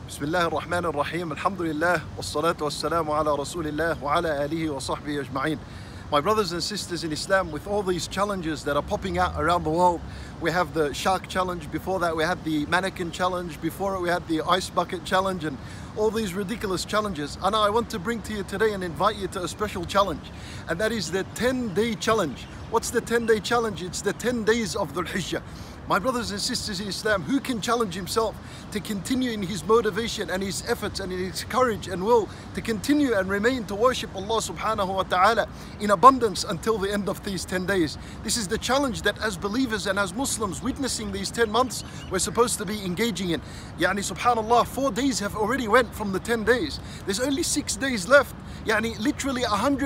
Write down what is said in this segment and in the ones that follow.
Bismillah ar-Rahman ar-Rahim. Alhamdulillah. Wassalatu wassalamu ala Rasulillah wa ala alihi wa sahbihi ajma'in. My brothers and sisters in Islam, with all these challenges that are popping out around the world, we have the shark challenge, before that we had the mannequin challenge, before it we had the ice bucket challenge, and all these ridiculous challenges. And I want to bring to you today and invite you to a special challenge, and that is the 10-day challenge. What's the 10-day challenge? It's the 10 days of Dhul Hijjah. My brothers and sisters in Islam, who can challenge himself to continue in his motivation and his efforts and in his courage and will to continue and remain to worship Allah subhanahu wa ta'ala in abundance until the end of these 10 days. This is the challenge that as believers and as Muslims witnessing these 10 months, we're supposed to be engaging in. Yani subhanallah, 4 days have already went from the 10 days. There's only 6 days left. Yani literally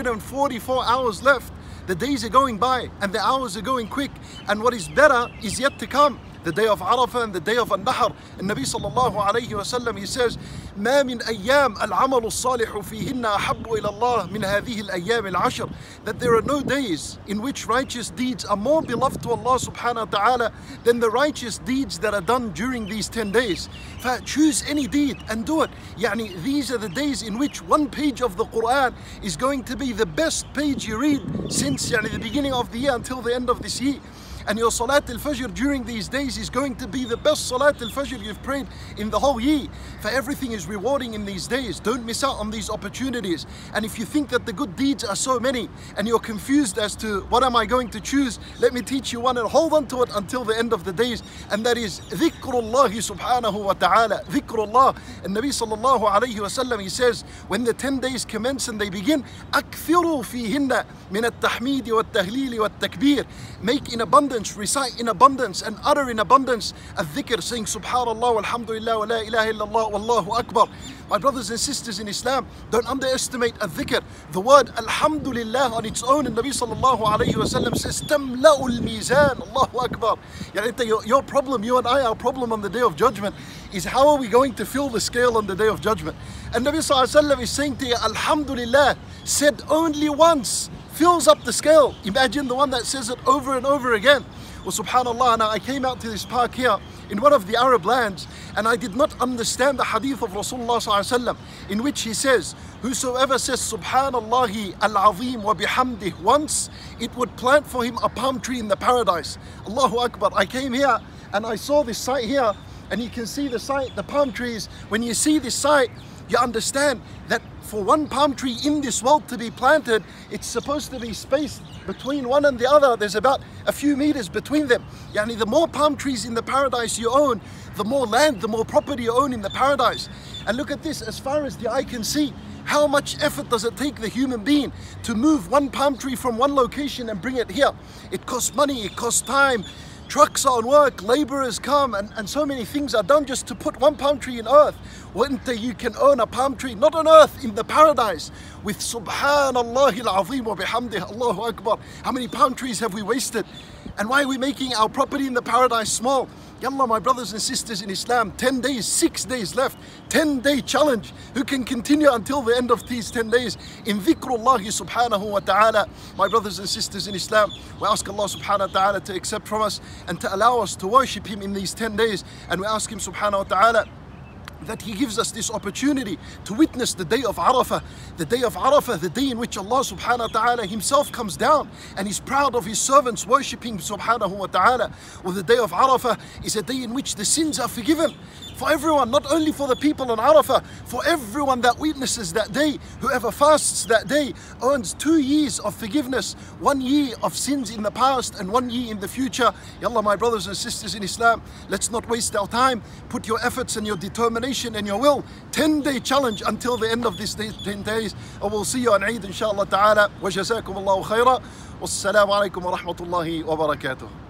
144 hours left. The days are going by and the hours are going quick, and what is better is yet to come. The day of Arafah and the day of An-Nahr. And Nabi sallallahu alayhi wa sallam, he says, ما من أيام العمل الصالح فيهن أحب إلى الله من هذه الأيام العشر. That there are no days in which righteous deeds are more beloved to Allah subhanahu wa ta'ala than the righteous deeds that are done during these 10 days. Choose any deed and do it. Yani, these are the days in which one page of the Quran is going to be the best page you read since the beginning of the year until the end of this year. And your Salat al-Fajr during these days is going to be the best Salat al-Fajr you've prayed in the whole year. For everything is rewarding in these days. Don't miss out on these opportunities. And if you think that the good deeds are so many and you're confused as to what am I going to choose, let me teach you one and hold on to it until the end of the days. And that is dhikrullah subhanahu wa ta'ala. Dhikrullah. And Nabi sallallahu alayhi wa sallam, he says, when the 10 days commence and they begin, أكثروا فيهن من التحميد والتهليل والتكبير. Make in abundance, recite in abundance and utter in abundance a dhikr, saying subhanallah walhamdulillah wa la ilaha illallah wallahu akbar. My brothers and sisters in Islam, don't underestimate a dhikr. The word alhamdulillah on its own, and Nabi sallallahu alayhi wa sallam says tamla'ul mizan. Allahu akbar. Your problem, you and I, our problem on the day of judgment is how are we going to fill the scale on the day of judgment. And Nabi sallallahu alayhi wa sallam is saying to you, alhamdulillah said only once fills up the scale. Imagine the one that says it over and over again. Well, subhanallah, now I came out to this park here in one of the Arab lands, and I did not understand the hadith of Rasulullah sallallahu alaihi wasallam, in which he says, whosoever says subhanallahi al-azim wa bihamdih once, it would plant for him a palm tree in the paradise. Allahu Akbar. I came here and I saw this site here, and you can see the site, the palm trees. When you see this site, you understand that for one palm tree in this world to be planted, it's supposed to be spaced between one and the other. There's about a few meters between them. Yani the more palm trees in the paradise you own, the more land, the more property you own in the paradise. And look at this, as far as the eye can see, how much effort does it take the human being to move one palm tree from one location and bring it here? It costs money, it costs time. Trucks are on work, laborers come, and so many things are done just to put one palm tree in earth. Wait you can own a palm tree, not on earth, in the paradise, with subhanallah al-azim wa bihamdih, Allahu Akbar. How many palm trees have we wasted? And why are we making our property in the paradise small? Yallah, my brothers and sisters in Islam, 10 days, 6 days left, 10-day challenge. Who can continue until the end of these 10 days in dhikrullah subhanahu wa ta'ala? My brothers and sisters in Islam, we ask Allah subhanahu wa ta'ala to accept from us and to allow us to worship Him in these 10 days. And we ask Him subhanahu wa ta'ala that He gives us this opportunity to witness the day of Arafah. The day of Arafah, the day in which Allah subhanahu wa ta'ala Himself comes down and He's proud of His servants worshipping subhanahu wa ta'ala. Well, the day of Arafah is a day in which the sins are forgiven for everyone, not only for the people on Arafah, for everyone that witnesses that day. Whoever fasts that day earns 2 years of forgiveness, 1 year of sins in the past and 1 year in the future. Yallah, my brothers and sisters in Islam, let's not waste our time. Put your efforts and your determination and your will. 10-day challenge until the end of this 10 days. And we'll see you on Eid inshallah ta'ala. Wa jazakum Allahu khaira. Wassalamu alaikum wa rahmatullahi wa barakatuh.